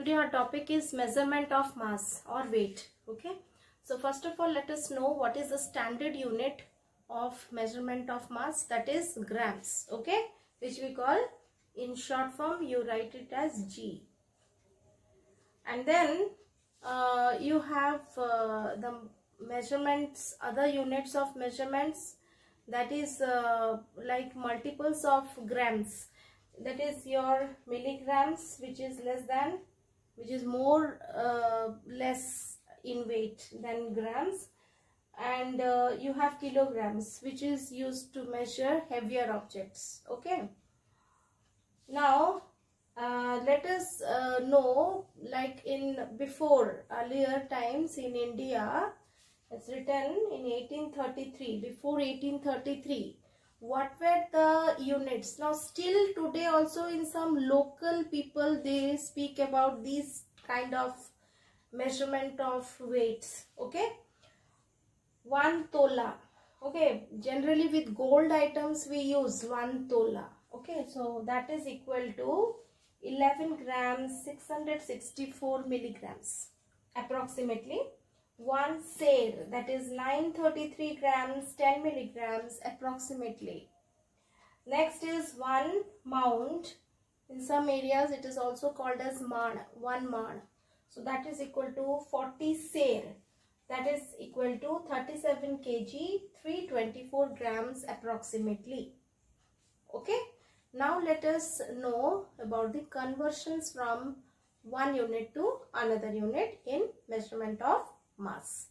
today our topic is measurement of mass or weight. Okay, so first of all let us know what is the standard unit of measurement of mass, that is grams. Okay, which we call, in short form you write it as G. And then you have the measurements, other units of measurements, that is like multiples of grams, that is your milligrams, which is more less in weight than grams. And you have kilograms, which is used to measure heavier objects. Okay, now let us know, like in earlier times in India, it's written in 1833, before 1833, what were the units. Now still today also in some local people they speak about these kind of measurement of weights. Okay, 1 tola. Okay, generally with gold items we use 1 tola. Okay, so that is equal to 11 grams 664 milligrams approximately. 1 seir, that is 933 grams 10 milligrams approximately. Next is 1 mound. In some areas it is also called as man, 1 man. So that is equal to 40 seir, that is equal to 37 kg 324 grams approximately. Okay, now let us know about the conversions from one unit to another unit in measurement of mass.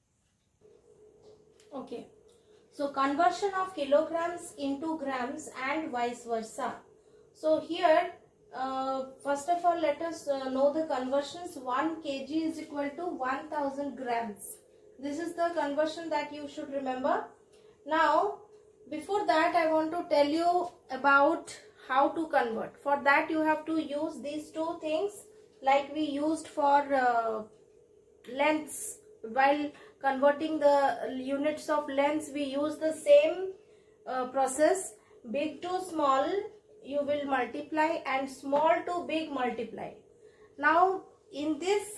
Okay, so conversion of kilograms into grams and vice versa. So here first of all let us know the conversions. 1 kg is equal to 1000 grams. This is the conversion that you should remember. Now before that I want to tell you about how to convert. For that you have to use these two things like we used for lengths. While converting the units of lengths we use the same process. Big to small you will multiply and small to big multiply. Now in this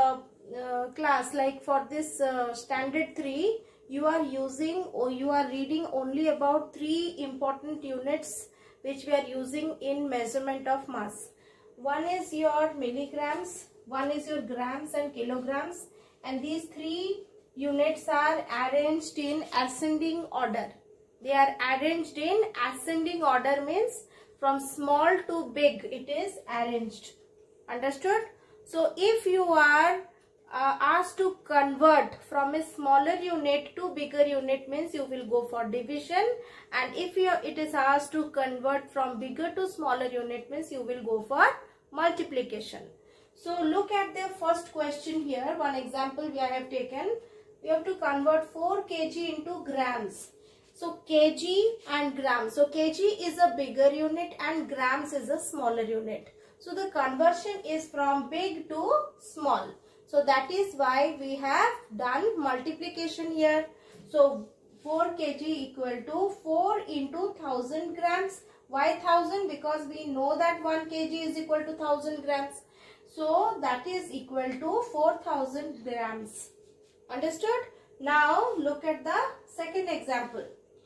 class, like for this standard 3, you are using or you are reading only about 3 important units which we are using in measurement of mass. One is your milligrams, one is your grams and kilograms, and these 3 units are arranged in ascending order. They are arranged in ascending order, means from small to big it is arranged. Understood? So if you are asked to convert from a smaller unit to bigger unit, means you will go for division, and if it is asked to convert from bigger to smaller unit, means you will go for multiplication. So look at the first question here. One example we have taken. We have to convert 4 kg into grams. So kg and grams. So kg is a bigger unit and grams is a smaller unit. So the conversion is from big to small. So that is why we have done multiplication here. So 4 kg equal to 4 into 1000 grams. Why 1000? Because we know that 1 kg is equal to 1000 grams. So that is equal to 4000 grams. Understood? Now look at the second example.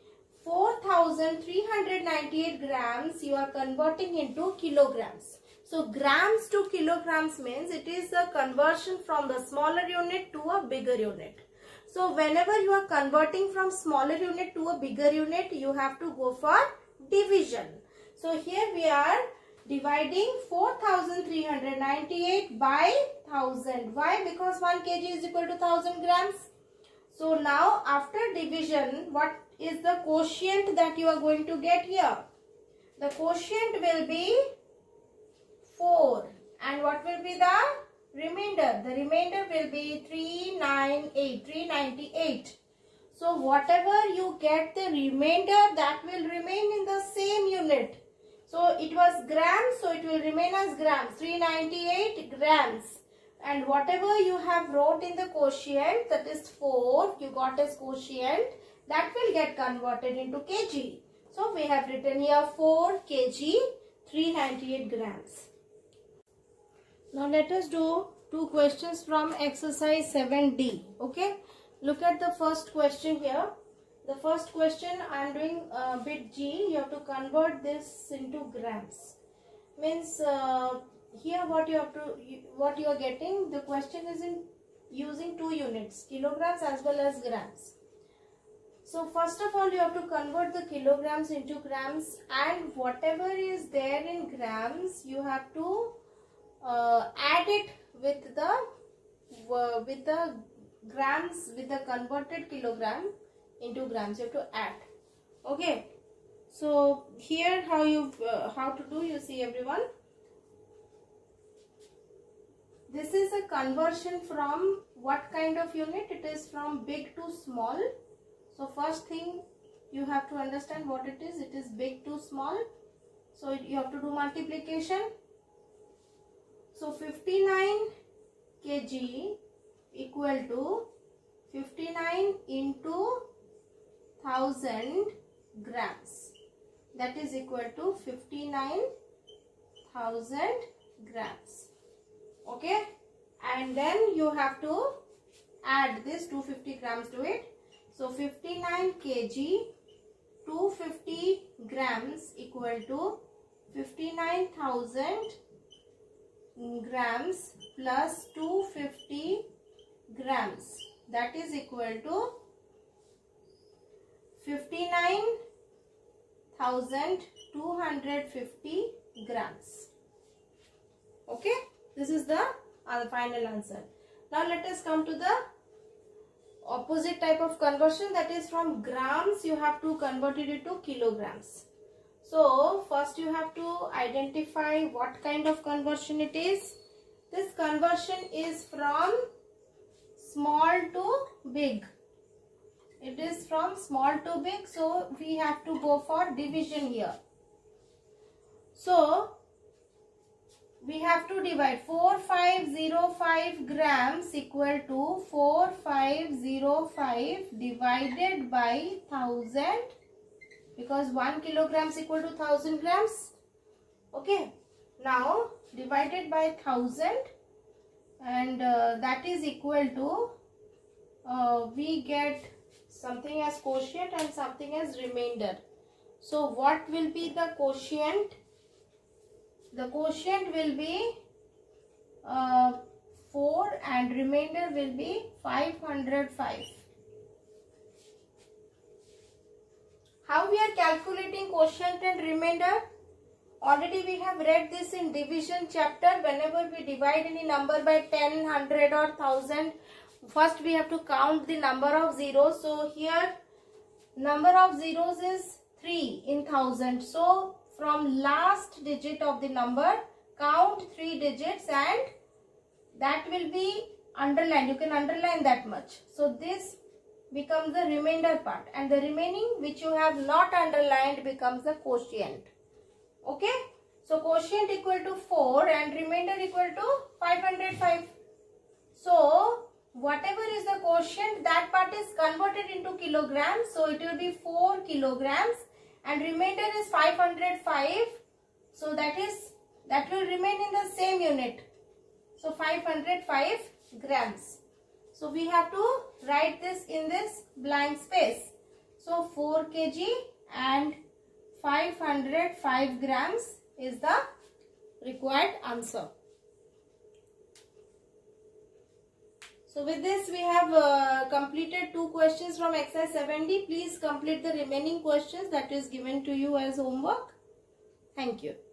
4398 grams you are converting into kilograms. So grams to kilograms means it is a conversion from the smaller unit to a bigger unit. So whenever you are converting from smaller unit to a bigger unit, you have to go for division. So here we are dividing 4398 by 1000. Why? Because 1 kg is equal to 1000 grams. So now after division, what is the quotient that you are going to get here? The quotient will be 4. And what will be the remainder? The remainder will be 398. So whatever you get the remainder, that will remain in the same unit. So it was grams, so it will remain as grams, 398 grams. And whatever you have wrote in the quotient, that is 4, you got as quotient, that will get converted into kg. So we have written here 4 kg 398 grams. Now let us do two questions from exercise 7D. Okay, look at the first question here. The first question I am doing bit G. You have to convert this into grams. Means here what you are getting, the question is in using two units, kilograms as well as grams. So first of all you have to convert the kilograms into grams, and whatever is there in grams you have to add it with the grams, with the converted kilogram into grams. You have to add. Okay. So here how to do, you see everyone. This is a conversion from what kind of unit? It is from big to small. So first thing you have to understand what it is. It is big to small. So you have to do multiplication. So 59 kg equal to 59 into 1000 grams. That is equal to 59,000 grams. Okay, and then you have to add this 250 grams to it. So 59 kg 250 grams equal to 59,000 grams plus 250 grams. That is equal to 59,250 grams. Okay, this is the final answer. Now let us come to the opposite type of conversion, that is from grams you have to convert it into kilograms. So first you have to identify what kind of conversion it is. This conversion is from small to big. It is from small to big, so we have to go for division here. So we have to divide 4505 grams equal to 4505 divided by 1000, because 1 kilogram is equal to 1000 grams. Okay, now divided by 1000, and that is equal to we get something as quotient and something as remainder. So what will be the quotient? The quotient will be 4 and remainder will be 505. How we are calculating quotient and remainder? Already we have read this in division chapter. Whenever we divide any number by 10, 100 or 1000, first we have to count the number of zeros. So here number of zeros is 3 in 1000. So from last digit of the number count 3 digits, and that will be underlined. You can underline that much. So this becomes the remainder part, and the remaining which you have not underlined becomes the quotient. Okay, so quotient equal to 4 and remainder equal to 505. So whatever is the quotient, that part is converted into kilograms. So it will be 4 kilograms and remainder is 505. So that will remain in the same unit. So 505 grams. So we have to write this in this blank space. So 4 kg and 505 grams is the required answer. So with this we have completed 2 questions from exercise 7D. Please complete the remaining questions that is given to you as homework. Thank you.